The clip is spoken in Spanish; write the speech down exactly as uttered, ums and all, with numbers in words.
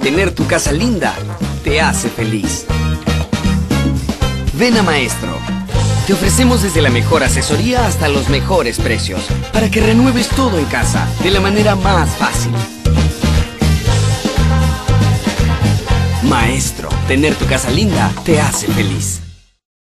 tener tu casa linda te hace feliz. Ven a Maestro. Te ofrecemos desde la mejor asesoría hasta los mejores precios para que renueves todo en casa de la manera más fácil. Maestro, tener tu casa linda te hace feliz.